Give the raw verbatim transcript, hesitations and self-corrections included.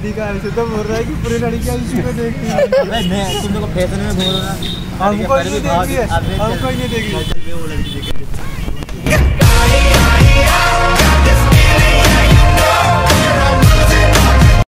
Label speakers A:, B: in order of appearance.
A: शादी का ऐसे तो बोल रहा है कि पूरी लड़कियां इसी को देखती है।
B: अबे मैं तुम लोग फैशन में बोल रहा
A: हमको नहीं देखी है, हमको नहीं देखी।